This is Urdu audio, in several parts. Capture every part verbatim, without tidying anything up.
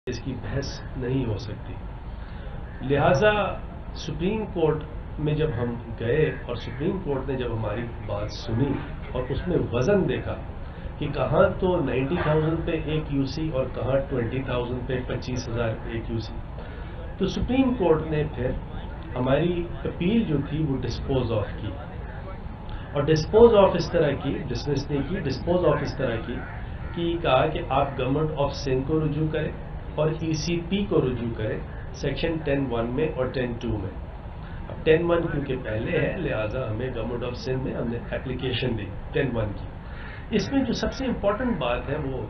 اس کی بحث نہیں ہو سکتی. لہذا سپریم کورٹ میں جب ہم گئے اور سپریم کورٹ نے جب ہماری بات سنی اور اس میں وزن دیکھا کہ کہاں تو نائنٹی تھاؤزینڈ پہ ایک یو سی اور کہاں ٹوینٹی تھاؤزینڈ پہ پچیس ہزار ایک یو سی، تو سپریم کورٹ نے پھر ہماری اپیل جو تھی وہ ڈسپوز آف کی. اور ڈسپوز آف اس طرح کی، ڈسمس نہیں کی، ڈسپوز آف اس طرح کی کہ کہا کہ آپ گورنمنٹ آف سندھ کو رجوع کریں اور ای سی پی کو رجوع کریں سیکشن ٹین ون میں اور ٹین ٹو میں. اب ٹین ون کیونکہ پہلے ہے لہٰذا ہمیں گورنمنٹ آف سندھ میں ہم نے اپلیکیشن دی ٹین ون کی. اس میں جو سب سے امپورٹنٹ بات ہے وہ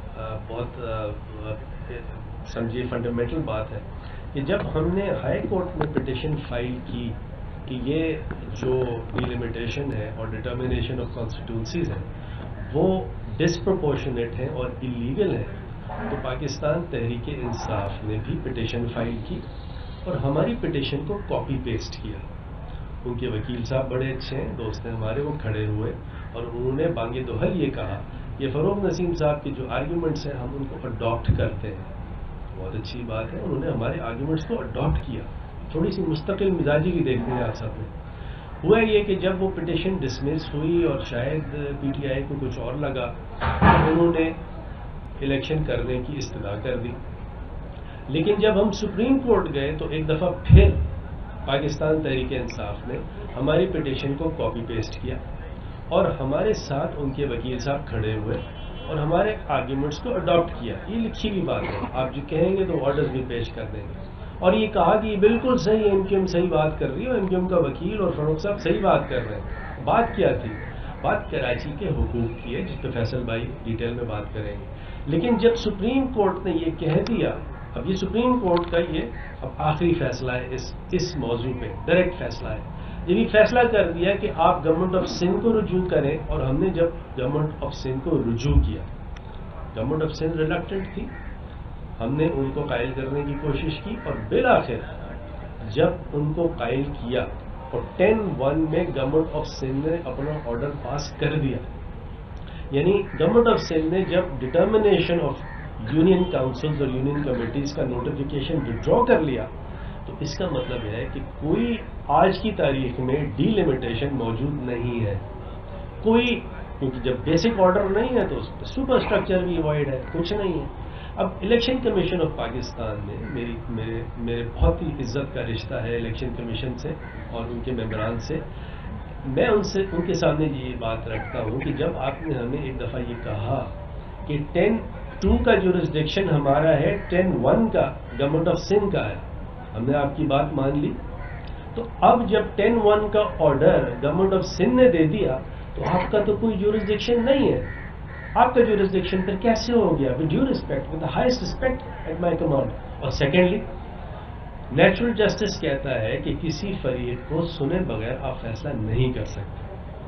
بہت سمجھیے فنڈامنٹل بات ہے کہ جب ہم نے ہائی کورٹ میں پٹیشن فائل کی کہ یہ جو ڈیلیمیٹیشن ہے اور ڈٹرمنیشن آف کانسٹیٹوئنسیز ہیں وہ ڈسپرپورشنیٹ ہیں اور انلیگل ہیں، تو پاکستان تحریک انصاف نے بھی پٹیشن فائل کی اور ہماری پٹیشن کو کاپی پیسٹ کیا. ان کے وکیل صاحب بڑے اچھے ہیں، دوست ہیں ہمارے، وہ کھڑے ہوئے اور انہوں نے بانگ دہل یہ کہا کہ فروغ نسیم صاحب کے جو آرگیومنٹس ہیں ہم ان کو اڈاپٹ کرتے ہیں. بہت اچھی بات ہے، انہوں نے ہمارے آرگیومنٹس کو اڈاپٹ کیا. تھوڑی سی مستقل مزاجی بھی دیکھتے ہیں آپ سب نے. ہوا یہ کہ جب وہ پٹیشن ڈسمس ہوئی اور شاید پی ٹی آئی کو کچھ اور لگا تو انہوں نے الیکشن کرنے کی استدعا کر دی. لیکن جب ہم سپریم کورٹ گئے تو ایک دفعہ پھر پاکستان تحریک انصاف نے ہماری پٹیشن کو کاپی پیسٹ کیا اور ہمارے ساتھ ان کے وکیل صاحب کھڑے ہوئے اور ہمارے آرگیومنٹس کو اڈاپٹ کیا. یہ لکھی ہوئی بات ہے، آپ جو کہیں گے تو آرڈرز بھی پیش کر دیں گے. اور یہ کہا کہ یہ بالکل صحیح ہے، ایم کیو ایم صحیح بات کر رہی ہے اور ایم کیو ایم کا وکیل اور فروغ صاحب صحیح بات کر رہے ہیں. بات کیا تھی؟ بات کراچی کے حقوق کی ہے جس پہ فیصل بھائی ڈیٹیل میں بات کریں گے. لیکن جب سپریم کورٹ نے یہ کہہ دیا، اب یہ سپریم کورٹ کا یہ اب آخری فیصلہ ہے اس اس موضوع پہ، ڈائریکٹ فیصلہ ہے. جب یہ فیصلہ کر دیا کہ آپ گورنمنٹ آف سندھ کو رجوع کریں، اور ہم نے جب گورنمنٹ آف سندھ کو رجوع کیا، گورنمنٹ آف سندھ ریلکٹنٹ تھی، ہم نے ان کو قائل کرنے کی کوشش کی اور بالآخر جب ان کو قائل کیا اور ٹین ون میں گورنمنٹ آف سندھ نے اپنا آرڈر پاس کر دیا، یعنی گورنمنٹ آف سندھ نے جب ڈٹرمنیشن آف یونین کاؤنسلز اور یونین کمیٹیز کا نوٹیفیکیشن وڈرا کر لیا، تو اس کا مطلب ہے کہ کوئی آج کی تاریخ میں ڈی لمیٹیشن موجود نہیں ہے. کوئی، کیونکہ جب بیسک آرڈر نہیں ہے تو اس پہ سپر اسٹرکچر بھی اوائڈ ہے، کچھ نہیں ہے. اب الیکشن کمیشن آف پاکستان میں میری میرے میرے بہت ہی عزت کا رشتہ ہے الیکشن کمیشن سے اور ان کے ممبران سے. میں ان سے ان کے سامنے یہ بات رکھتا ہوں کہ جب آپ نے ہمیں ایک دفعہ یہ کہا کہ ٹین ٹو کا جورسڈکشن ہمارا ہے، ٹین ون کا گورنمنٹ آف سندھ کا ہے، ہم نے آپ کی بات مان لی. تو اب جب ٹین ون کا آرڈر گورنمنٹ آف سندھ نے دے دیا تو آپ کا تو کوئی جورسڈکشن نہیں ہے. آپ کا جورسڈکشن پھر کیسے ہو گیا؟ With due respect, with the highest respect at my command. اور سیکنڈلی نیچرل جسٹس کہتا ہے کہ کسی فریق کو سنے بغیر آپ فیصلہ نہیں کر سکتے.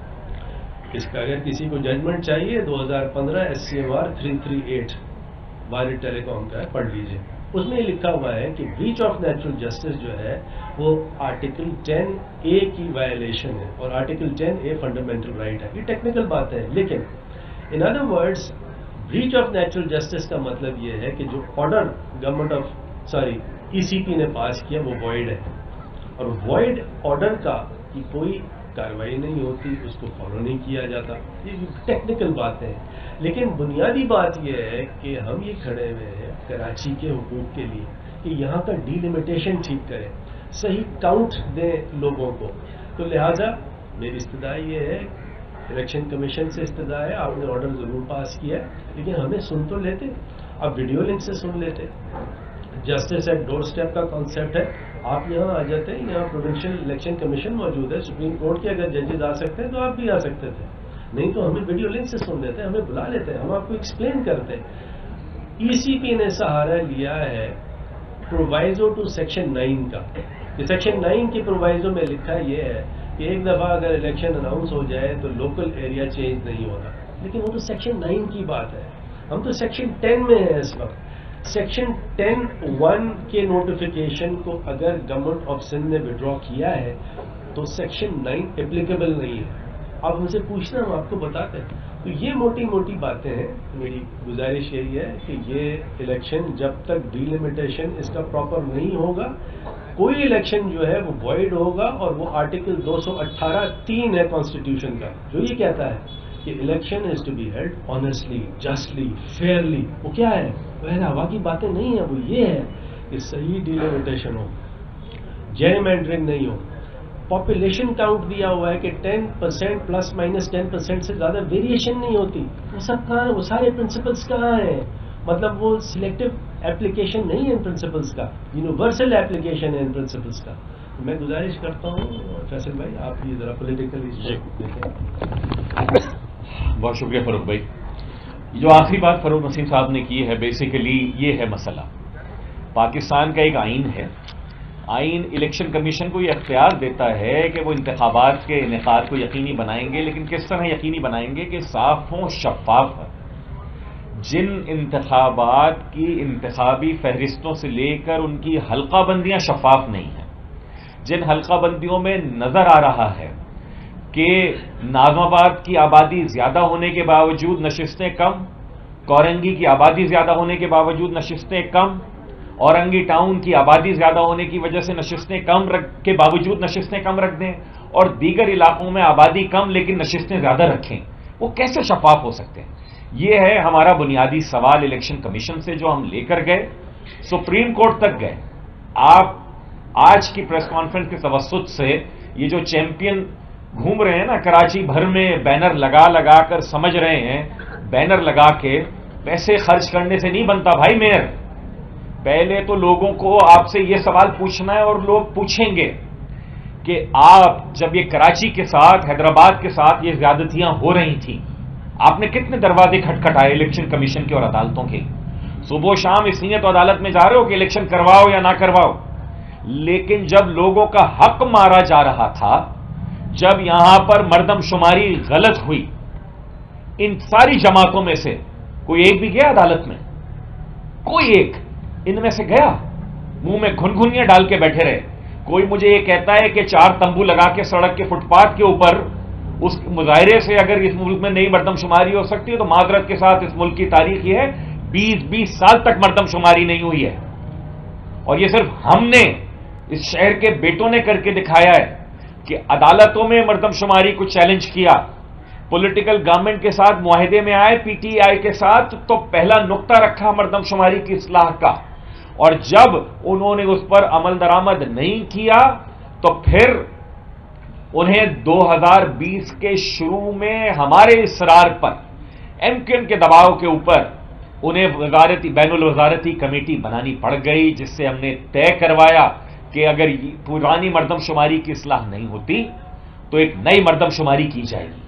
اس کا اگر کسی کو ججمنٹ چاہیے دو ہزار پندرہ S C M R three three eight wired telecom کا ہے، پڑھ لیجیے. اس میں یہ لکھا ہوا ہے کہ بریچ آف نیچرل جسٹس جو ہے وہ آرٹیکل ٹین اے کی وائلیشن ہے اور article ten A fundamental right ہے. یہ ٹیکنیکل بات ہے، لیکن in other words breach of natural justice کا مطلب یہ ہے کہ جو order government of sorry E C P نے پاس کیا وہ وائڈ ہے، اور وائڈ آرڈر کا کی کوئی کارروائی نہیں ہوتی، اس کو فالو نہیں کیا جاتا. یہ ٹیکنیکل باتیں ہیں، لیکن بنیادی بات یہ ہے کہ ہم یہ کھڑے ہوئے ہیں کراچی کے حقوق کے لیے کہ یہاں کا ڈی لمیٹیشن ٹھیک کریں، صحیح کاؤنٹ دیں لوگوں کو. تو لہٰذا میری استدعا یہ ہے، الیکشن کمیشن سے استدعا ہے، آپ نے آرڈر ضرور پاس کیا ہے لیکن ہمیں سن تو لیتے، آپ ویڈیو لنک سے سن لیتے. جسٹس ایٹ ڈور اسٹیپ کا کانسیپٹ ہے، آپ یہاں آ جاتے ہیں، یہاں پروونشل الیکشن کمیشن موجود ہے، سپریم کورٹ کے اگر ججز آ سکتے ہیں تو آپ بھی آ سکتے تھے، نہیں تو ہمیں ویڈیو لنک سے سن لیتے، ہمیں بلا لیتے، ہم آپ کو ایکسپلین کرتے. ای سی پی نے سہارا لیا ہے پرووائزو ٹو سیکشن نائن کا. یہ سیکشن نائن کی پرووائزو میں لکھا یہ ہے کہ ایک دفعہ اگر الیکشن اناؤنس ہو جائے تو لوکل ایریا چینج نہیں ہوتا. لیکن وہ تو سیکشن نائن کی بات ہے، ہم تو سیکشن ٹین میں ہیں اس وقت. سیکشن ٹین ون کے نوٹیفیکیشن کو اگر گورنمنٹ آف سندھ نے وڈرا کیا ہے تو سیکشن نائن اپلیکیبل نہیں ہے. آپ ہم سے پوچھنا ہم آپ کو بتاتے ہیں. تو یہ موٹی موٹی باتیں ہیں. میری گزارش یہی ہے کہ یہ الیکشن جب تک ڈیلیمیٹیشن اس کا پراپر نہیں ہوگا، کوئی الیکشن جو ہے وہ وائڈ ہوگا. اور وہ آرٹیکل دو سو اٹھارہ تین ہے کانسٹیٹیوشن کا، جو یہ کہتا ہے کہ election is to be held honestly, justly, fairly. وہ کیا ہے؟ وہ ہوا کی باتیں نہیں ہیں، وہ یہ ہے کہ صحیح ڈیلیمیٹیشن ہو، جرمینڈرنگ نہیں ہو. پاپولیشن کاؤنٹ دیا ہوا ہے کہ ten percent plus minus ten percent سے زیادہ ویریشن نہیں ہوتی. وہ سب کہاں ہیں؟ وہ سارے پرنسپلس کہاں ہیں؟ مطلب وہ سلیکٹو ایپلیکیشن نہیں ہے ان پرنسپلس کا، یونیورسل ایپلیکیشن ہے ان پرنسپلس کا. میں گزارش کرتا ہوں فیصل بھائی، آپ یہ ذرا پولیٹیکل دیکھیں. بہت شکریہ فاروق بھائی. جو آخری بات فاروق نسیم صاحب نے کی ہے، بیسیکلی یہ ہے مسئلہ. پاکستان کا ایک آئین ہے، آئین الیکشن کمیشن کو یہ اختیار دیتا ہے کہ وہ انتخابات کے انعقاد کو یقینی بنائیں گے، لیکن کس طرح یقینی بنائیں گے کہ صاف ہوں، شفاف ہوں. جن انتخابات کی انتخابی فہرستوں سے لے کر ان کی حلقہ بندیاں شفاف نہیں ہیں، جن حلقہ بندیوں میں نظر آ رہا ہے کہ ناظم آباد کی آبادی زیادہ ہونے کے باوجود نشستیں کم، کورنگی کی آبادی زیادہ ہونے کے باوجود نشستیں کم، اورنگی ٹاؤن کی آبادی زیادہ ہونے کی وجہ سے نشستیں کم کے باوجود نشستیں کم رکھ دیں، اور دیگر علاقوں میں آبادی کم لیکن نشستیں زیادہ رکھیں، وہ کیسے شفاف ہو سکتے ہیں؟ یہ ہے ہمارا بنیادی سوال الیکشن کمیشن سے جو ہم لے کر گئے، سپریم کورٹ تک گئے. آپ آج کی پریس کانفرنس کے توسط سے یہ جو چیمپئن گھوم رہے ہیں نا کراچی بھر میں، بینر لگا لگا کر سمجھ رہے ہیں، بینر لگا کے پیسے خرچ کرنے سے نہیں بنتا بھائی میئر. پہلے تو لوگوں کو آپ سے یہ سوال پوچھنا ہے، اور لوگ پوچھیں گے کہ آپ جب یہ کراچی کے ساتھ، حیدرآباد کے ساتھ یہ زیادتیاں ہو رہی تھیں، آپ نے کتنے دروازے کھٹکھٹائے الیکشن کمیشن کے اور عدالتوں کے؟ صبح و شام اس لیے تو عدالت میں جا رہے ہو کہ الیکشن کرواؤ یا نہ کرواؤ. لیکن جب لوگوں کا حق مارا جا رہا تھا، جب یہاں پر مردم شماری غلط ہوئی، ان ساری جماعتوں میں سے کوئی ایک بھی گیا عدالت میں؟ کوئی ایک ان میں سے گیا؟ منہ میں گھنگھنیاں ڈال کے بیٹھے رہے. کوئی مجھے یہ کہتا ہے کہ چار تمبو لگا کے سڑک کے فٹ پاتھ کے اوپر اس مظاہرے سے اگر اس ملک میں نئی مردم شماری ہو سکتی ہے، تو معذرت کے ساتھ اس ملک کی تاریخ یہ ہے بیس بیس سال تک مردم شماری نہیں ہوئی ہے. اور یہ صرف ہم نے، اس شہر کے بیٹوں نے کر کے دکھایا ہے کہ عدالتوں میں مردم شماری کو چیلنج کیا، پولیٹیکل گورنمنٹ کے ساتھ معاہدے میں آئے پی ٹی آئی کے ساتھ، تو پہلا نقطہ رکھا مردم شماری کی اصلاح کا، اور جب انہوں نے اس پر عمل درآمد نہیں کیا تو پھر انہیں دو ہزار بیس کے شروع میں ہمارے اصرار پر، ایم کیو ایم کے دباؤ کے اوپر، انہیں وزارتی بین الوزارتی کمیٹی بنانی پڑ گئی، جس سے ہم نے طے کروایا کہ اگر پرانی مردم شماری کی اصلاح نہیں ہوتی تو ایک نئی مردم شماری کی جائے گی.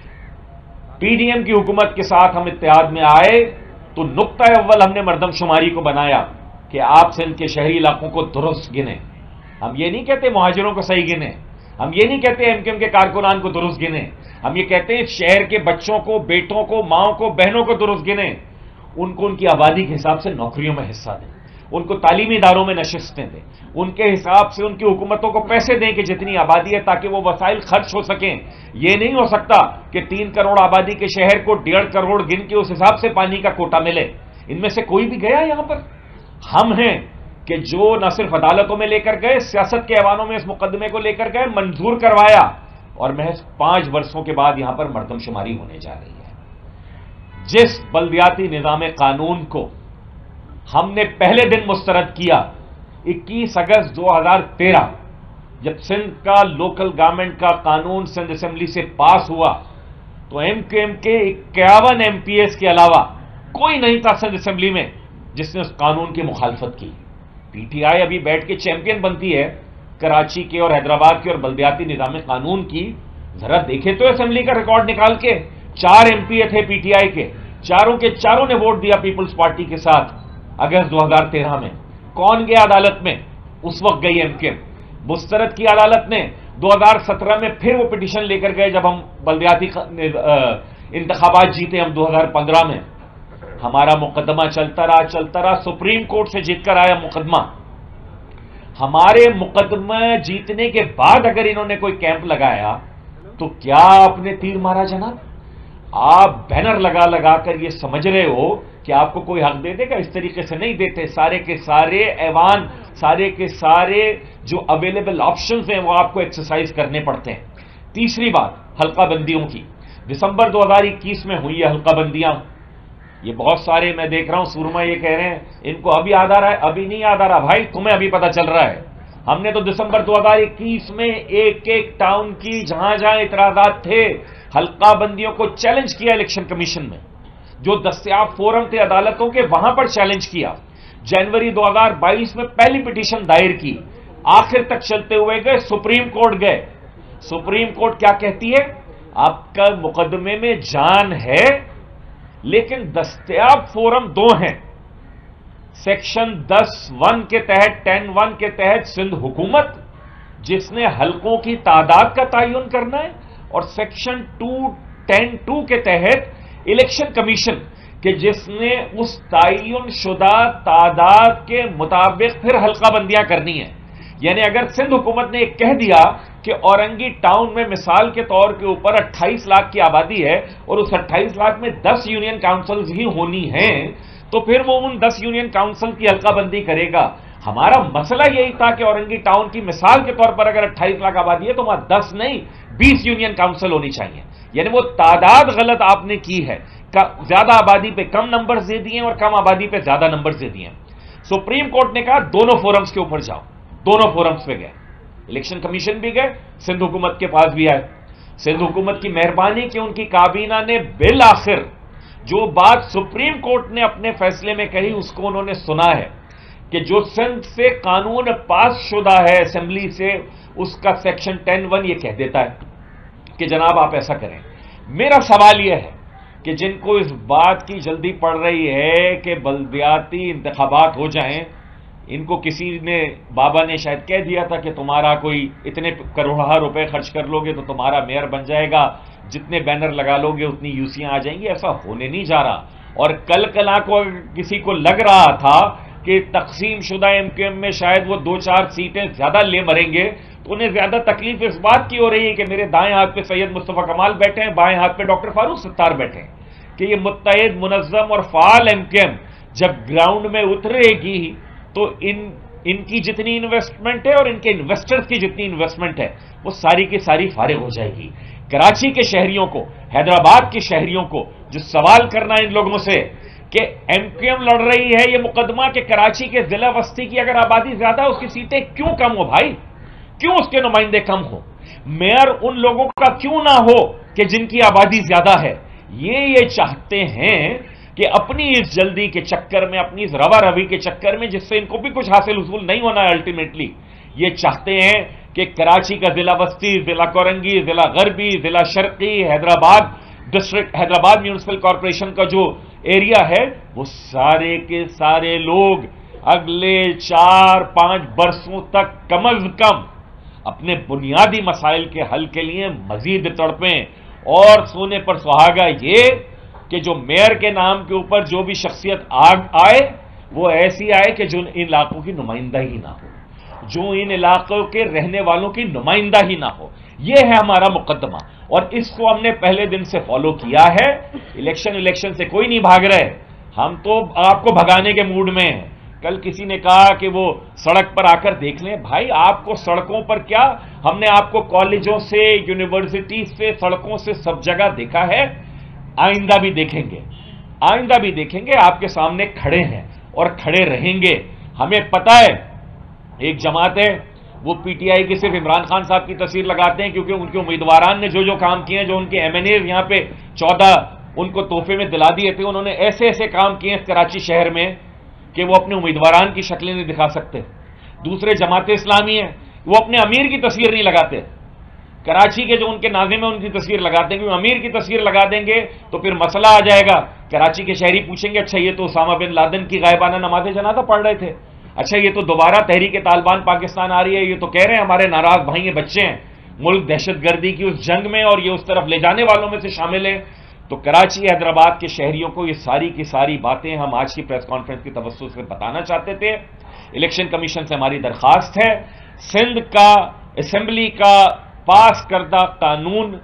پی ڈی ایم کی حکومت کے ساتھ ہم اتحاد میں آئے تو نقطہ اول ہم نے مردم شماری کو بنایا کہ آپ سندھ کے شہری علاقوں کو درست گنیں. ہم یہ نہیں کہتے مہاجروں کو صحیح گنیں، ہم یہ نہیں کہتے ایم کیو ایم کے کارکنان کو درست گنیں، ہم یہ کہتے ہیں شہر کے بچوں کو، بیٹوں کو، ماؤں کو، بہنوں کو درست گنیں. ان کو ان کی آبادی کے حساب سے نوکریوں میں حصہ دیں، ان کو تعلیمی اداروں میں نشستیں دیں، ان کے حساب سے ان کی حکومتوں کو پیسے دیں کہ جتنی آبادی ہے تاکہ وہ وسائل خرچ ہو سکیں. یہ نہیں ہو سکتا کہ تین کروڑ آبادی کے شہر کو ڈیڑھ کروڑ گن کے اس حساب سے پانی کا کوٹا ملے. ان میں سے کوئی بھی گیا یہاں پر؟ ہم ہیں کہ جو نہ صرف عدالتوں میں لے کر گئے، سیاست کے ایوانوں میں اس مقدمے کو لے کر گئے، منظور کروایا، اور محض پانچ برسوں کے بعد یہاں پر مردم شماری ہونے جا رہی ہے. جس بلدیاتی نظام قانون کو ہم نے پہلے دن مسترد کیا اکیس اگست دو ہزار تیرہ، جب سندھ کا لوکل گورنمنٹ کا قانون سندھ اسمبلی سے پاس ہوا، تو ایم کیو ایم کے اکیاون ایم پی ایس کے علاوہ کوئی نہیں تھا سندھ اسمبلی میں جس نے اس قانون کی مخالفت کی. پی ٹی آئی ابھی بیٹھ کے چیمپئن بنتی ہے کراچی کے اور حیدرآباد کے اور بلدیاتی نظام قانون کی. ذرا دیکھے تو اسمبلی کا ریکارڈ نکال کے، چار ایم پی اے تھے پی ٹی آئی کے، چاروں کے چاروں نے ووٹ دیا پیپلز پارٹی کے ساتھ اگست دو ہزار تیرہ میں. کون گیا عدالت میں؟ اس وقت گئی ایم کیو ایم. مسترد کی عدالت نے دو ہزار سترہ میں، پھر وہ پٹیشن لے کر گئے جب ہم بلدیاتی انتخابات جیتے ہم دو ہزار پندرہ میں. ہمارا مقدمہ چلتا رہا چلتا رہا سپریم کورٹ سے جیت کر آیا مقدمہ. ہمارے مقدمہ جیتنے کے بعد اگر انہوں نے کوئی کیمپ لگایا تو کیا آپ نے تیر مارا جناب؟ آپ بینر لگا لگا کر یہ سمجھ رہے ہو کہ آپ کو کوئی حق دے دے گا، اس طریقے سے نہیں دیتے. سارے کے سارے ایوان، سارے کے سارے جو اویلیبل آپشنز ہیں وہ آپ کو ایکسرسائز کرنے پڑتے ہیں. تیسری بات حلقہ بندیوں کی. دسمبر دو ہزار اکیس میں ہوئی ہے حلقہ بندیاں. یہ بہت سارے میں دیکھ رہا ہوں سورما یہ کہہ رہے ہیں ان کو ابھی یاد آ رہا ہے. ابھی نہیں یاد آ رہا بھائی، تمہیں ابھی پتہ چل رہا ہے. ہم نے تو دسمبر دو ہزار اکیس میں ایک ایک ٹاؤن کی جہاں جہاں اعتراضات تھے حلقہ بندیوں کو چیلنج کیا الیکشن کمیشن میں. جو دستیاب فورم تھے عدالتوں کے وہاں پر چیلنج کیا. جنوری دو ہزار بائیس میں پہلی پٹیشن دائر کی، آخر تک چلتے ہوئے گئے، سپریم کورٹ گئے. سپریم کورٹ کیا کہتی ہے؟ آپ کا مقدمے میں جان ہے لیکن دستیاب فورم دو ہیں. سیکشن دس ون کے تحت، ٹین ون کے تحت سندھ حکومت جس نے حلقوں کی تعداد کا تعین کرنا ہے، اور سیکشن ٹو ٹین ٹو کے تحت الیکشن کمیشن کہ جس نے اس تعین شدہ تعداد کے مطابق پھر حلقہ بندیاں کرنی ہیں. یعنی اگر سندھ حکومت نے ایک کہہ دیا کہ اورنگی ٹاؤن میں مثال کے طور کے اوپر اٹھائیس لاکھ کی آبادی ہے اور اس اٹھائیس لاکھ میں دس یونین کاؤنسلز ہی ہونی ہیں، تو پھر وہ ان دس یونین کاؤنسل کی حلقہ بندی کرے گا. ہمارا مسئلہ یہی تھا کہ اورنگی ٹاؤن کی مثال کے طور پر اگر اٹھائیس لاکھ آبادی ہے تو وہاں دس نہیں بیس یونین کاؤنسل ہونی چاہیے. یعنی وہ تعداد غلط آپ نے کی ہے، زیادہ آبادی پہ کم نمبرز دے دیے اور کم آبادی پہ زیادہ نمبرز دے دیے. سپریم کورٹ نے کہا دونوں فورمز کے اوپر جاؤ. دونوں فورمز پہ گئے، الیکشن کمیشن بھی گئے، سندھ حکومت کے پاس بھی آئے. سندھ حکومت کی مہربانی کہ ان کی کابینہ نے بالآخر جو بات سپریم کورٹ نے اپنے فیصلے میں کہی اس کو انہوں نے سنا ہے کہ جو سندھ سے قانون پاس شدہ ہے اسمبلی سے، اس کا سیکشن ٹین ون یہ کہہ دیتا ہے کہ جناب آپ ایسا کریں. میرا سوال یہ ہے کہ جن کو اس بات کی جلدی پڑ رہی ہے کہ بلدیاتی انتخابات ہو جائیں، ان کو کسی نے، بابا نے شاید کہہ دیا تھا کہ تمہارا کوئی اتنے کروڑہ روپے خرچ کر لو گے تو تمہارا میئر بن جائے گا، جتنے بینر لگا لو گے اتنی یوسیاں آ جائیں گی. ایسا ہونے نہیں جا رہا. اور کل کلا کو کسی کو لگ رہا تھا کہ تقسیم شدہ ایم کیو ایم میں شاید وہ دو چار سیٹیں زیادہ لے مریں گے، تو انہیں زیادہ تکلیف اس بات کی ہو رہی ہے کہ میرے دائیں ہاتھ پہ سید مصطفیٰ کمال بیٹھے ہیں، بائیں ہاتھ پہ ڈاکٹر فاروق ستار بیٹھے ہیں، کہ یہ متحد، منظم اور فعال ایم کیو ایم جب گراؤنڈ میں اترے گی تو ان ان کی جتنی انویسٹمنٹ ہے اور ان کے انویسٹرز کی جتنی انویسٹمنٹ ہے وہ ساری کی ساری فارغ ہو جائے گی. کراچی کے شہریوں کو، حیدرآباد کے شہریوں کو جو سوال کرنا ہے ان لوگوں سے کہ ایم کیو ایم لڑ رہی ہے یہ مقدمہ کہ کراچی کے ضلع وسطی کی اگر آبادی زیادہ ہے اس کی سیٹیں کیوں کم ہو بھائی؟ کیوں اس کے نمائندے کم ہو؟ میئر ان لوگوں کا کیوں نہ ہو کہ جن کی آبادی زیادہ ہے؟ یہ یہ چاہتے ہیں کہ اپنی اس جلدی کے چکر میں، اپنی اس روا روی کے چکر میں جس سے ان کو بھی کچھ حاصل حصول نہیں ہونا ہے الٹیمیٹلی، یہ چاہتے ہیں کہ کراچی کا ضلع وسطی، ضلع کورنگی، ضلع غربی، ضلع شرقی، Hyderabad district, Hyderabad municipal corporation کا جو ایریا ہے وہ سارے کے سارے لوگ اگلے چار پانچ برسوں تک کم از کم اپنے بنیادی مسائل کے حل کے لیے مزید تڑپیں. اور سونے پر سہاگا یہ کہ جو میئر کے نام کے اوپر جو بھی شخصیت آگ آئے وہ ایسی آئے کہ جو ان علاقوں کی نمائندہ ہی نہ ہو، جو ان علاقوں کے رہنے والوں کی نمائندہ ہی نہ ہو. یہ ہے ہمارا مقدمہ اور اس کو ہم نے پہلے دن سے فالو کیا ہے. الیکشن الیکشن سے کوئی نہیں بھاگ رہے، ہم تو آپ کو بھگانے کے موڈ میں ہیں. کل کسی نے کہا کہ وہ سڑک پر آ کر دیکھ لیں. بھائی آپ کو سڑکوں پر کیا، ہم نے آپ کو کالجوں سے، یونیورسٹی سے، سڑکوں سے سب جگہ دیکھا ہے، آئندہ بھی دیکھیں گے، آئندہ بھی دیکھیں گے. آپ کے سامنے کھڑے ہیں اور کھڑے رہیں گے. ہمیں پتہ ہے ایک جماعت ہے وہ پی ٹی آئی کی صرف عمران خان صاحب کی تصویر لگاتے ہیں کیونکہ ان کے امیدواران نے جو جو کام کیے ہیں، جو ان کے ایم این اے یہاں پہ چودہ ان کو تحفے میں دلا دیے تھے، انہوں نے ایسے ایسے کام کیے ہیں کراچی شہر میں کہ وہ اپنے امیدواران کی شکلیں نہیں دکھا سکتے. دوسرے جماعت اسلامی ہیں وہ اپنے امیر کی تصویر نہیں لگاتے، کراچی کے جو ان کے ناظم ہیں ان کی تصویر لگاتے ہیں کیونکہ امیر کی تصویر لگا دیں گے تو پھر مسئلہ آ جائے گا. کراچی کے شہری پوچھیں گے اچھا یہ تو اسامہ بن لادن کی غائبانہ نماز جنازہ پڑھ رہے تھے، اچھا یہ تو دوبارہ تحریک طالبان پاکستان آ رہی ہے، یہ تو کہہ رہے ہیں ہمارے ناراض بھائی ہیں، بچے ہیں، ملک دہشت گردی کی اس جنگ میں اور یہ اس طرف لے جانے والوں میں سے شامل ہیں. تو کراچی حیدرآباد کے شہریوں کو یہ ساری کی ساری باتیں ہم آج کی پریس کانفرنس کی توسط سے بتانا چاہتے تھے. الیکشن کمیشن سے ہماری درخواست ہے سندھ کا اسمبلی کا پاس کردہ قانون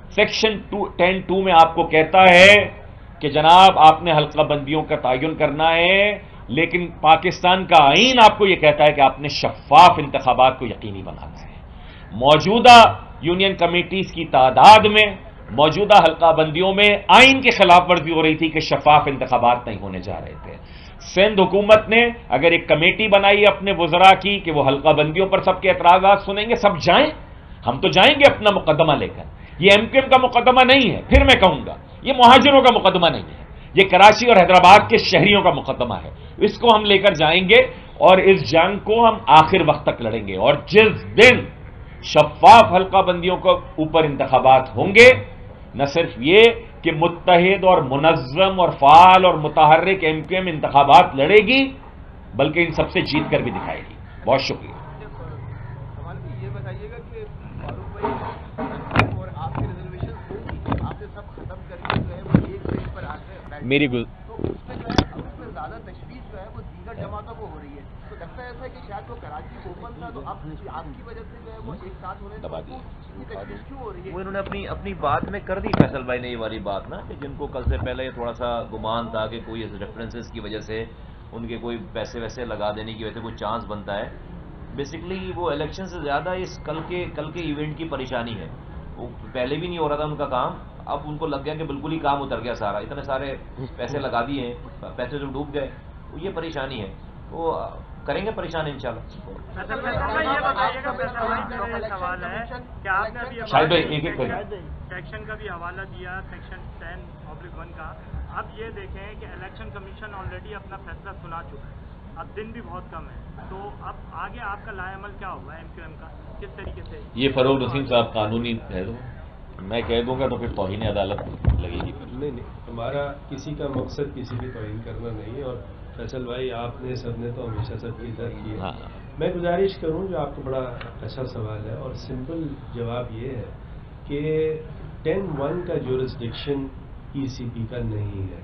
سیکشن ٹین ٹو میں آپ کو کہتا ہے کہ جناب آپ نے حلقہ بندیوں کا تعین کرنا ہے، لیکن پاکستان کا آئین آپ کو یہ کہتا ہے کہ آپ نے شفاف انتخابات کو یقینی بنانا ہے۔ موجودہ یونین کمیٹیز کی تعداد میں، موجودہ حلقہ بندیوں میں آئین کی خلاف ورزی ہو رہی تھی کہ شفاف انتخابات نہیں ہونے جا رہے تھے۔ سندھ حکومت نے اگر ایک کمیٹی بنائی اپنے وزراء کی کہ وہ حلقہ بندیوں پر سب کے اعتراضات سنیں گے، سب جائیں، ہم تو جائیں گے اپنا مقدمہ لے کر۔ یہ ایم کیو ایم کا مقدمہ نہیں ہے، پھر میں کہوں گا یہ مہاجروں کا مقدمہ نہیں ہے، یہ کراچی اور حیدرآباد کے شہریوں کا مقدمہ ہے۔ اس کو ہم لے کر جائیں گے اور اس جنگ کو ہم آخر وقت تک لڑیں گے، اور جس دن شفاف حلقہ بندیوں کے اوپر انتخابات ہوں گے، نہ صرف یہ کہ متحد اور منظم اور فعال اور متحرک ایم کیو ایم انتخابات لڑے گی، بلکہ ان سب سے جیت کر بھی دکھائے گی۔ بہت شکریہ۔ یہ بتائیے گا کہ فاروق بھائی اور آپ کی ریزرویشن آپ نے سب ختم کر کے جو ہے وہ ایک پیج پر آ کر میری گل تو اس میں جو ہے اس میں زیادہ تشویش جو ہے وہ دیگر جماعتوں کو ہو رہی ہے، تو لگتا ہے ایسا ہے کہ شاید وہ کراچی اوپن تھا تو اب آپ کی وجہ سے جو ہے وہ ایک ساتھ ہو رہے ہیں، تو اتنی تشویش کیوں ہو رہی ہے؟ وہ انہوں نے اپنی اپنی بات میں کر دی فیصل بھائی نے یہ والی بات نا، کہ جن کو کل سے پہلے تھوڑا سا گمان تھا کہ کوئی ریفرنسز کی وجہ سے ان کے کوئی پیسے ویسے لگا دینے کی وجہ سے کوئی چانس بنتا ہے، بیسکلی وہ الیکشن سے زیادہ اس کل کے کل کے ایونٹ کی پریشانی ہے۔ وہ پہلے بھی نہیں ہو رہا تھا ان کا کام، اب ان کو لگ گیا کہ بالکل ہی کام اتر گیا سارا، اتنے سارے پیسے لگا دیے ہیں، پیسے جو ڈوب گئے، یہ پریشانی ہے، وہ کریں گے پریشان انشاءاللہ۔ شاید بھائی ایک ایک سیکشن کا بھی حوالہ دیا، سیکشن ٹین آبلک ون کا۔ اب یہ دیکھیں کہ الیکشن کمیشن آلریڈی اپنا فیصلہ سنا چکا ہے، اب دن بھی بہت کم ہے، تو اب آگے آپ کا لائے عمل کیا ہوگا ایم کیو ایم کا، کس طریقے سے؟ یہ فروغ نسیم صاحب قانونی ہے، میں کہہ دوں گا تو پھر توہین عدالت لگے گی۔ نہیں نہیں، ہمارا کسی کا مقصد کسی کی توہین کرنا نہیں ہے، اور فیصل بھائی آپ نے سب نے تو ہمیشہ سب کی عزت کی ہے۔ میں گزارش کروں، جو آپ کو بڑا اچھا سوال ہے اور سمپل جواب یہ ہے کہ ٹین ون کا جورسڈکشن ای سی پی کا نہیں ہے۔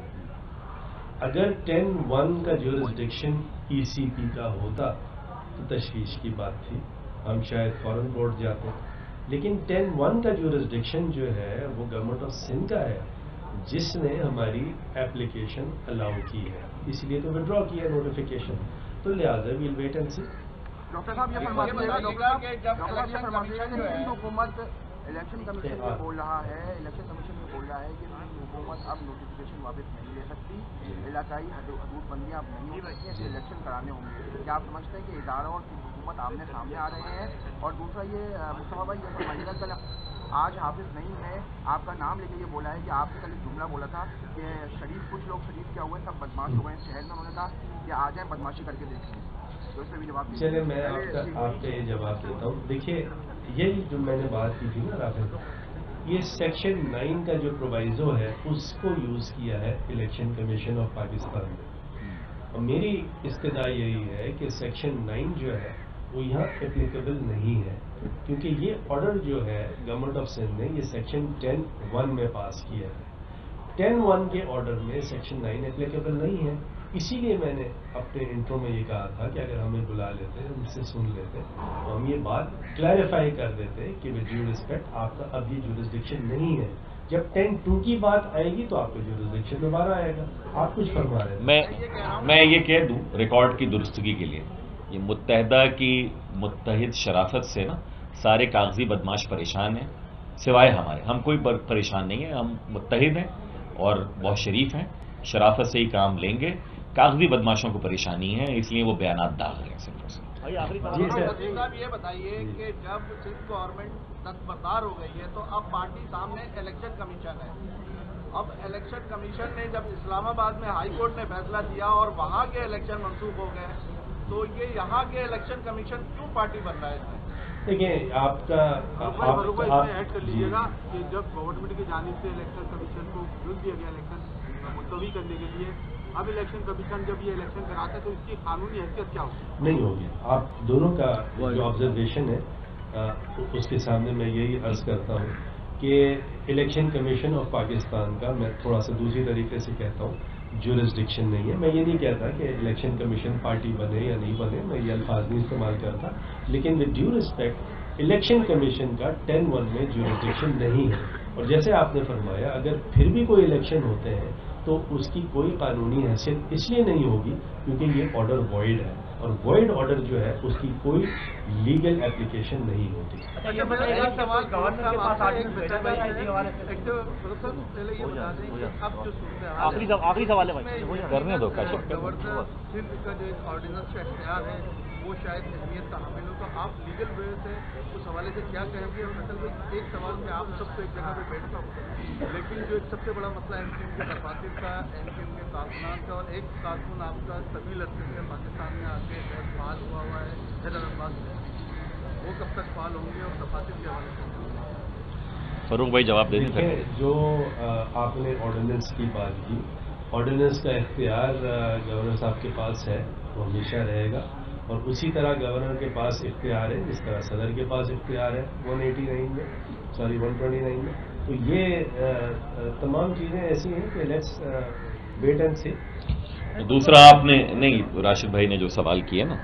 اگر ٹین ون کا جورسڈکشن ای سی پی کا ہوتا تو تشویش کی بات تھی، ہم شاید فورن کورٹ جاتے، لیکن ٹین ون کا جورسڈکشن جو ہے وہ گورنمنٹ آف سندھ کا ہے، جس نے ہماری اپلیکیشن الاؤ کی ہے، اس لیے تو وڈرا کیا ہے نوٹیفیکیشن، تو لہٰذا we'll wait and see. Doctor صاحب یہ فرمائیے گا کہ جب الیکشن کمیشن جو ہے حکومت الیکشن کمیشن میں بول رہا ہے الیکشن کمیشن میں بول رہا ہے کہ حکومت اب نوٹیفیکیشن واپس نہیں لے سکتی، علاقائی حدود بندیاں اب نہیں ہو سکتی ہیں، الیکشن کرانے ہوں گے، کیا آپ سمجھتے ہیں کہ اداروں اور حکومت آمنے سامنے آ رہے ہیں؟ اور دوسرا یہ مصطفیٰ بھائی یہ فرمائیے گا، کل آج حافظ نہیں ہے، آپ کا نام لے کے یہ بولا ہے کہ آپ نے کل ایک جملہ بولا تھا کہ شریف کچھ لوگ شریف کیا ہوئے سب بدماش ہو گئے شہر میں، انہوں نے کہا کہ آ جائیں بدماشی کر کے دیکھیں، تو اس میں بھی جواب چلے میں آپ کا آپ کا یہ جواب دیتا ہوں۔ دیکھیے یہی جو میں نے بات کی تھی نا رافع، یہ سیکشن نائن کا جو پرووائزو ہے اس کو یوز کیا ہے الیکشن کمیشن آف پاکستان نے، اور میری استدعا یہی ہے کہ سیکشن نائن جو ہے وہ یہاں اپلیکیبل نہیں ہے، کیونکہ یہ آرڈر جو ہے گورنمنٹ آف سندھ نے یہ سیکشن ٹین ون میں پاس کیا ہے، ٹین ون کے آرڈر میں سیکشن نائن اپلیکیبل نہیں ہے، اسی لیے میں نے اپنے انٹرو میں یہ کہا تھا کہ اگر ہمیں بلا لیتے ہم سے سن لیتے تو ہم یہ بات کلیریفائی کر دیتے کہ ود ڈیو ریسپیکٹ آپ کا اب یہ جورسڈکشن نہیں ہے، جب ٹین ٹو کی بات آئے گی تو آپ کا جورسڈکشن دوبارہ آئے گا۔ آپ کچھ فرما رہے ہیں؟ میں میں یہ کہہ دوں ریکارڈ کی درستگی کے لیے، یہ متحدہ کی متحد شرافت سے نا سارے کاغذی بدماش پریشان ہیں، سوائے ہمارے، ہم کوئی پریشان نہیں ہیں، ہم متحد ہیں اور بہت شریف ہیں، شرافت سے ہی کام لیں گے، کاغذی بدماشوں کو پریشانی ہے اس لیے وہ بیانات داغ رہے ہیں صرف سے۔ جی صاحب یہ بتائیے کہ جب سندھ گورنمنٹ دستبردار ہو گئی ہے تو اب پارٹی سامنے الیکشن کمیشن ہے، اب الیکشن کمیشن نے جب اسلام آباد میں ہائی کورٹ نے فیصلہ دیا اور وہاں کے الیکشن منسوخ ہو گئے، تو یہ یہاں کے الیکشن کمیشن کیوں پارٹی بن رہا ہے؟ دیکھیں آپ کا ایڈ کر لیجیے گا کہ جب گورنمنٹ کی جانب سے الیکشن کمیشن کو بل دیا گیا الیکشن ملتوی کرنے کے لیے، اب الیکشن کمیشن جب یہ الیکشن کراتا ہے تو اس کی قانونی حیثیت کیا ہوگی؟ نہیں ہوگی۔ آپ دونوں کا جو آبزرویشن ہے اس کے سامنے میں یہی عرض کرتا ہوں کہ الیکشن کمیشن آف پاکستان کا میں تھوڑا سا دوسری طریقے سے کہتا ہوں جورسڈکشن نہیں ہے۔ میں یہ نہیں کہتا کہ الیکشن کمیشن پارٹی بنے یا نہیں بنے، میں یہ الفاظ نہیں استعمال کرتا، لیکن with due respect election commission کا ٹین ون میں جورسڈکشن نہیں ہے، اور جیسے آپ نے فرمایا اگر پھر بھی کوئی الیکشن ہوتے ہیں تو اس کی کوئی قانونی حیثیت اس لیے نہیں ہوگی کیونکہ یہ آرڈر وائڈ ہے، اور وائڈ آرڈر جو ہے اس کی کوئی لیگل اپلیکیشن نہیں ہوتی۔ آخری سوال ہے کرنے دو وہ شاید اہمیت کا حامل ہو، تو آپ لیگل وے سے اس حوالے سے کیا کہیں گے؟ اور مطلب ایک سوال میں آپ سب کو ایک جگہ پہ بیٹھتا ہوں، لیکن جو ایک سب سے بڑا مسئلہ ایم کیو ایم کے دفاتر کا، ایم کیو ایم کے کارکنان کا، اور ایک کارکن آپ کا طویل عرصے سے پاکستان میں آ کے فعال ہوا ہوا ہے حیدر عباس میں، وہ کب تک فعال ہوں گے اور دفاتر کے حوالے سے؟ فاروق بھائی جواب دیں گے۔ جو آپ نے آرڈیننس کی بات کی، آرڈیننس کا اختیار گورنر صاحب کے پاس ہے، وہ ہمیشہ رہے گا، اور اسی طرح گورنر کے پاس اختیار ہے جس طرح صدر کے پاس اختیار ہے ون ایٹی نائن میں سوری ون ٹوینٹی نائن میں۔ تو یہ تمام چیزیں ایسی ہیں کہ لیٹس ویٹ اینڈ سی۔ دوسرا آپ نے نہیں راشد بھائی نے جو سوال کیا نا،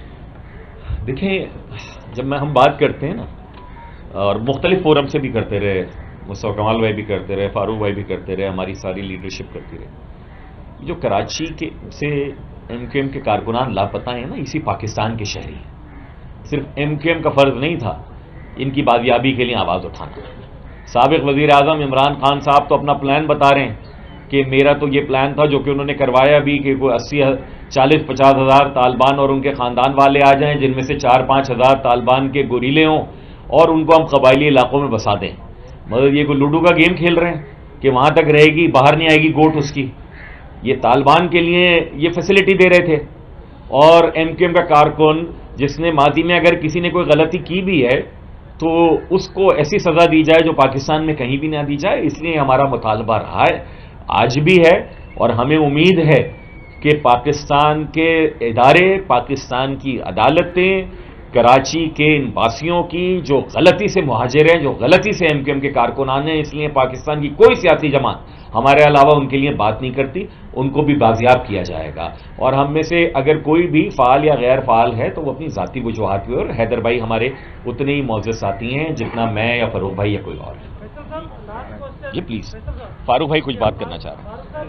دیکھیں جب میں ہم بات کرتے ہیں نا، اور مختلف فورم سے بھی کرتے رہے، مصطفیٰ کمال بھائی بھی کرتے رہے، فاروق بھائی بھی کرتے رہے، ہماری ساری لیڈرشپ کرتی رہے، جو کراچی کے سے ایم کیو ایم کے کارکنان لاپتہ ہیں نا، اسی پاکستان کے شہری ہیں۔ صرف ایم کیو ایم کا فرض نہیں تھا ان کی بازیابی کے لیے آواز اٹھانا۔ سابق وزیر اعظم عمران خان صاحب تو اپنا پلان بتا رہے ہیں کہ میرا تو یہ پلان تھا، جو کہ انہوں نے کروایا بھی، کہ کوئی اسی چالیس پچاس ہزار طالبان اور ان کے خاندان والے آ جائیں، جن میں سے چار پانچ ہزار طالبان کے گوریلے ہوں، اور ان کو ہم قبائلی علاقوں میں بسا دیں۔ مگر یہ کوئی لوڈو کا گیم کھیل رہے ہیں کہ وہاں تک رہے گی، باہر نہیں آئے گی گوٹ اس کی۔ یہ طالبان کے لیے یہ فیسلٹی دے رہے تھے، اور ایم کیو ایم کا کارکن جس نے ماضی میں اگر کسی نے کوئی غلطی کی بھی ہے تو اس کو ایسی سزا دی جائے جو پاکستان میں کہیں بھی نہ دی جائے۔ اس لیے ہمارا مطالبہ رہا ہے، آج بھی ہے، اور ہمیں امید ہے کہ پاکستان کے ادارے، پاکستان کی عدالتیں کراچی کے ان باسیوں کی جو غلطی سے مہاجر ہیں، جو غلطی سے ایم کیو ایم کے کارکنان ہیں، اس لیے پاکستان کی کوئی سیاسی جماعت ہمارے علاوہ ان کے لیے بات نہیں کرتی، ان کو بھی بازیاب کیا جائے گا۔ اور ہم میں سے اگر کوئی بھی فعال یا غیر فعال ہے تو وہ اپنی ذاتی وجوہات پہ، اور حیدر بھائی ہمارے اتنے ہی معزز ساتھی ہیں جتنا میں یا فاروق بھائی یا کوئی اور ہے۔ یہ پلیز فاروق بھائی کچھ بات کرنا چاہ رہے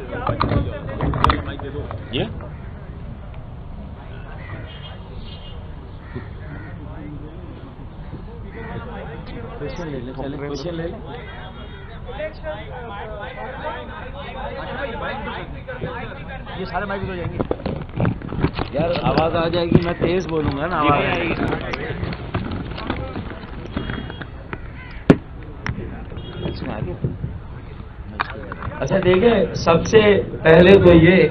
ہیں۔ یہ یہ سارے مائک ہو جائیں گے یار، آواز آ جائے گی، میں تیز بولوں گا نا، آواز آئے گی۔ اچھا دیکھیں، سب سے پہلے تو یہ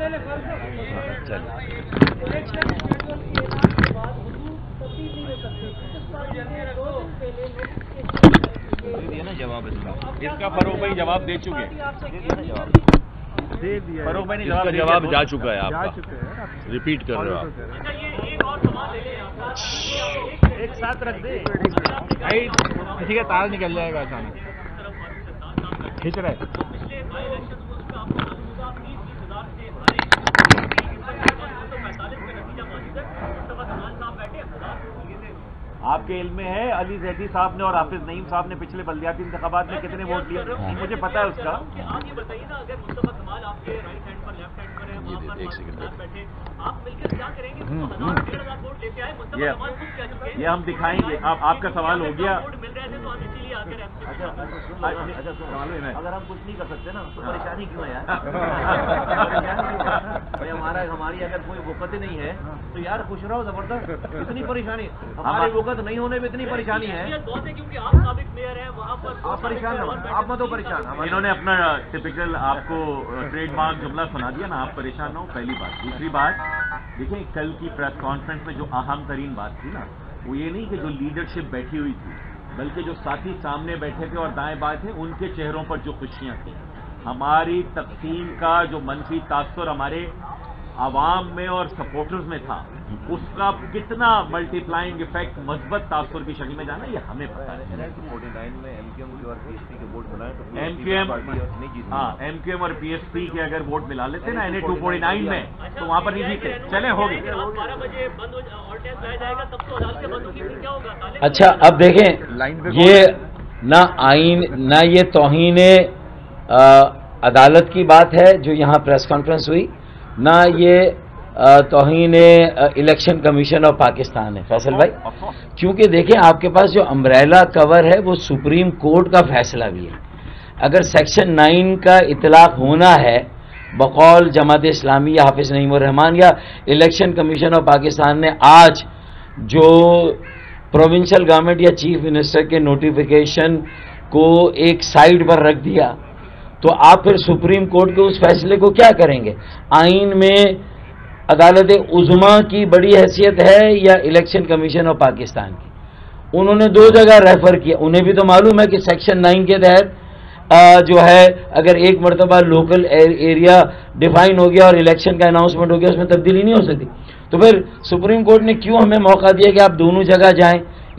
جواب اس کا فاروق بھائی جواب دے چکے، فاروق بھائی نے جواب جا چکا ہے، آپ کا ریپیٹ کر رہے ہو آپ۔ ایک ساتھ رکھ دے، کسی کا تار نکل جائے گا اچانک، کھینچ رہے آپ کے علم میں ہے علی زیدی صاحب نے اور حافظ نعیم صاحب نے پچھلے بلدیاتی انتخابات میں کتنے ووٹ لیے؟ مجھے پتا ہے اس کا۔ آپ یہ بتائیے نا، اگر مصطفیٰ کمال آپ کے رائٹ ہینڈ پر لیفٹ ہینڈ پر ہے، وہاں پر بیٹھے، آپ مل کر کیا کریں گے؟ ہزار ڈیڑھ ہزار ووٹ لے کے آئے، مصطفیٰ کمال خود کہہ چکے ہیں یہ ہم دکھائیں گے۔ اب آپ کا سوال ہو گیا، ووٹ مل رہے تھے تو ہم اسی لیے آ کے اگر ہم کچھ نہیں کر سکتے نا تو پریشانی کیوں ہے یار؟ بھائی ہمارا ہماری اگر کوئی وقت نہیں ہے تو یار خوش رہو، زبردست، اتنی پریشانی ہماری وقت نہیں ہونے میں اتنی پریشانی ہے۔ کیونکہ آپ سابق میئر ہیں وہاں پر، آپ پریشان نہ ہوں، آپ مت ہو پریشان۔ انہوں نے اپنا ٹپیکل آپ کو ٹریڈ مارک جملہ سنا دیا نا، آپ پریشان نہ ہو، پہلی بات۔ دوسری بات دیکھیں، کل کی پریس کانفرنس میں جو اہم ترین بات تھی نا، وہ یہ نہیں کہ جو لیڈرشپ بیٹھی ہوئی تھی، بلکہ جو ساتھی سامنے بیٹھے تھے اور دائیں بائیں تھے، ان کے چہروں پر جو خوشیاں تھیں۔ ہماری تقسیم کا جو منفی تاثر ہمارے عوام میں اور سپورٹرز میں تھا، اس کا کتنا ملٹی پلائنگ افیکٹ مثبت تاثر کی شکل میں جانا، یہ ہمیں پتا ہے۔ فورٹی نائن میں ایم کیو ایم اور پی ایس پی کے ووٹ ملائے تو ایم کیو ایم ہاں ایم کیو ایم اور پی ایس پی کے اگر ووٹ ملا لیتے نا N A two forty nine میں، تو وہاں پر نہیں جیتے۔ چلے ہو گئے، بارہ بجے بند آرڈیننس لایا جائے گا تب تو عدالتیں بند ہوگی، پھر کیا ہوگا؟ اچھا اب دیکھیں، یہ نہ آئین نہ یہ توہین عدالت کی بات ہے جو یہاں پریس کانفرنس ہوئی، نہ یہ توہین الیکشن کمیشن آف پاکستان ہے فیصل بھائی، کیونکہ دیکھیں آپ کے پاس جو امبریلا کور ہے وہ سپریم کورٹ کا فیصلہ بھی ہے۔ اگر سیکشن نائن کا اطلاق ہونا ہے بقول جماعت اسلامی یا حافظ نعیم الرحمان یا الیکشن کمیشن آف پاکستان نے آج جو پروونشل گورنمنٹ یا چیف منسٹر کے نوٹیفیکیشن کو ایک سائیڈ پر رکھ دیا، تو آپ پھر سپریم کورٹ کے اس فیصلے کو کیا کریں گے؟ آئین میں عدالت عظمیٰ کی بڑی حیثیت ہے یا الیکشن کمیشن آف پاکستان کی؟ انہوں نے دو جگہ ریفر کیا، انہیں بھی تو معلوم ہے کہ سیکشن نائن کے تحت جو ہے اگر ایک مرتبہ لوکل ایریا ڈیفائن ہو گیا اور الیکشن کا اناؤنسمنٹ ہو گیا اس میں تبدیلی نہیں ہو سکتی، تو پھر سپریم کورٹ نے کیوں ہمیں موقع دیا کہ آپ دونوں جگہ جائیں،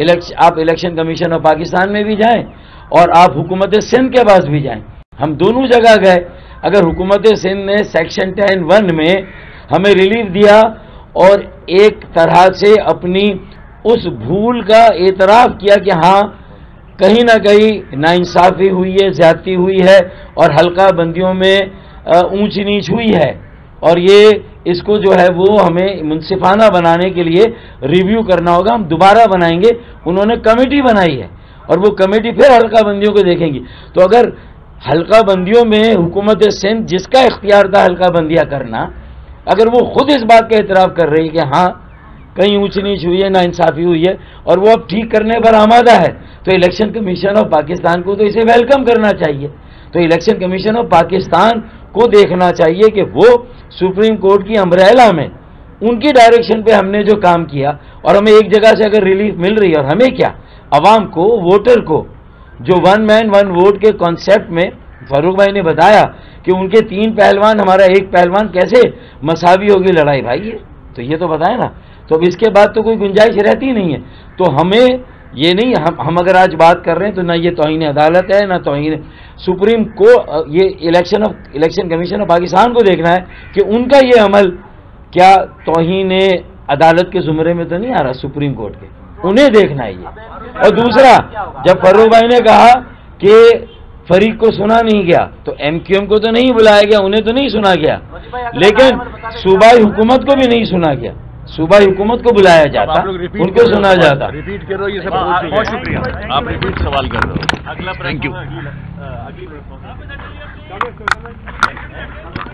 آپ الیکشن کمیشن آف پاکستان میں بھی جائیں اور آپ حکومت سندھ کے پاس بھی جائیں؟ ہم دونوں جگہ گئے۔ اگر حکومت سندھ نے سیکشن ٹین ون میں ہمیں ریلیف دیا اور ایک طرح سے اپنی اس بھول کا اعتراف کیا کہ ہاں کہیں نہ کہیں ناانصافی ہوئی ہے، زیادتی ہوئی ہے اور حلقہ بندیوں میں اونچ نیچ ہوئی ہے، اور یہ اس کو جو ہے وہ ہمیں منصفانہ بنانے کے لیے ریویو کرنا ہوگا، ہم دوبارہ بنائیں گے۔ انہوں نے کمیٹی بنائی ہے اور وہ کمیٹی پھر حلقہ بندیوں کو دیکھیں گی۔ تو اگر حلقہ بندیوں میں حکومت سندھ جس کا اختیار تھا حلقہ بندیاں کرنا، اگر وہ خود اس بات کا اعتراف کر رہی کہ ہاں کہیں اونچ نیچ ہوئی ہے، ناانصافی ہوئی ہے اور وہ اب ٹھیک کرنے پر آمادہ ہے، تو الیکشن کمیشن آف پاکستان کو تو اسے ویلکم کرنا چاہیے۔ تو الیکشن کمیشن آف پاکستان کو دیکھنا چاہیے کہ وہ سپریم کورٹ کی امبریلا میں ان کی ڈائریکشن پہ ہم نے جو کام کیا، اور ہمیں ایک جگہ سے اگر ریلیف مل رہی ہے، اور ہمیں کیا، عوام کو، ووٹر کو، جو ون مین ون ووٹ کے کانسیپٹ میں فاروق بھائی نے بتایا کہ ان کے تین پہلوان ہمارا ایک پہلوان کیسے مساوی ہوگی لڑائی، بھائی یہ تو یہ تو بتائیں نا۔ تو اب اس کے بعد تو کوئی گنجائش رہتی نہیں ہے۔ تو ہمیں یہ نہیں، ہم ہم اگر آج بات کر رہے ہیں تو نہ یہ توہین عدالت ہے، نہ توہین سپریم کو، یہ election of election commission of Pakistan کو دیکھنا ہے کہ ان کا یہ عمل کیا توہین عدالت کے زمرے میں تو نہیں آ رہا سپریم کورٹ کے، انہیں دیکھنا ہے یہ۔ اور دوسرا، جب فاروق بھائی نے کہا کہ فریق کو سنا نہیں گیا، تو ایم کیو ایم کو تو نہیں بلایا گیا، انہیں تو نہیں سنا گیا، لیکن صوبائی حکومت کو بھی نہیں سنا گیا۔ صوبائی حکومت کو بلایا جاتا، ان کو سنا جاتا۔ ریپیٹ کرو، یہ سب بہت شکریہ، آپ ریپیٹ سوال کر رہے ہو۔ اگلا تھینک یو۔